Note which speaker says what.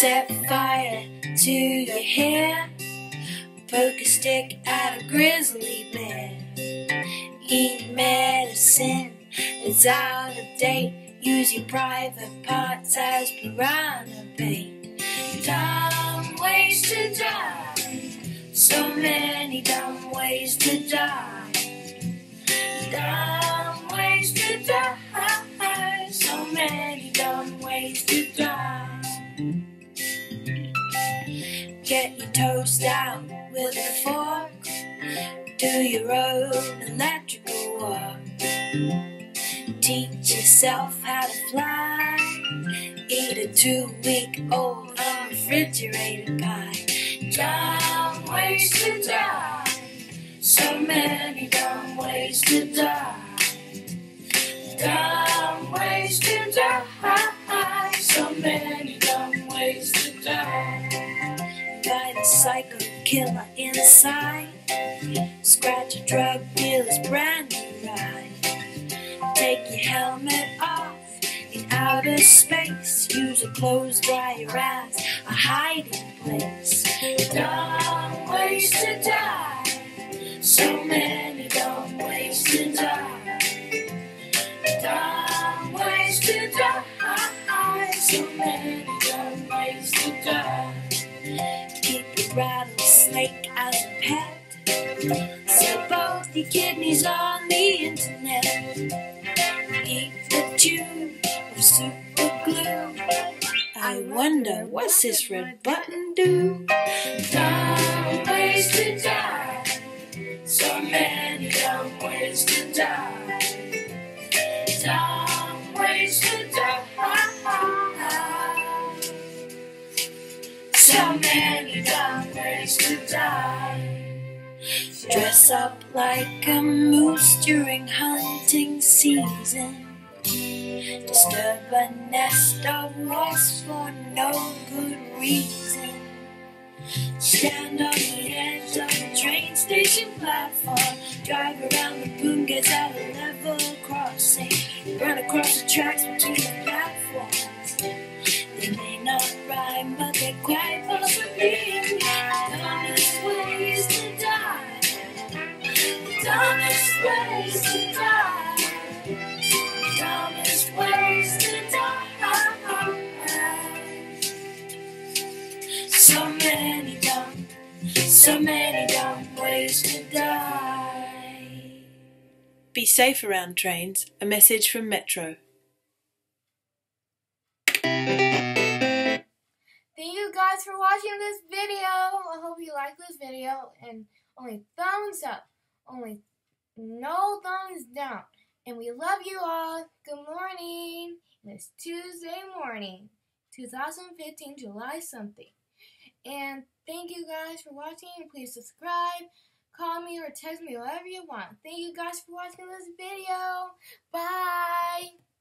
Speaker 1: Set fire to your hair, poke a stick at a grizzly bear. Eat medicine that's out of date, use your private parts as piranha bait. Dumb ways to die, so many dumb ways to die. Dumb ways to die, so many dumb ways to die. Get your toast out with a fork, do your own electrical work. Teach yourself how to fly, eat a 2-week-old unrefrigerated pie. Dumb ways to die, so many dumb ways to die. Dumb ways to die, so many dumb ways to die. Fight a psycho killer inside, scratch a drug dealer's brand new ride. Take your helmet off in outer space, use a clothes dryer as a hiding place. Dumb ways to die, so many dumb ways to die. Dumb ways to die, so many dumb ways to die. Keep a rattlesnake as a pet, sell both your kidneys on the internet. Eat the tube of super glue. I wonder, what's this red button do? Dumb ways to die, so many dumb ways to die. Dumb ways to die, so many dumb ways to die. Dress up like a moose during hunting season. Disturb a nest of wasps for no good reason. Stand on the edge of a train station platform. Drive around the boom gates at a level crossing. Run across the tracks between the platforms. They may not rhyme, but they're quite possibly the dumbest ways to die. The dumbest ways to die. The dumbest ways to die. So many dumb ways to die.
Speaker 2: Be safe around trains. A message from Metro.
Speaker 3: Thank you guys for watching this video. I hope you like this video, and only thumbs up, only no thumbs down. And we love you all. Good morning. It's Tuesday morning, 2015, July something. And thank you guys for watching. Please subscribe, call me, or text me, whatever you want. Thank you guys for watching this video. Bye.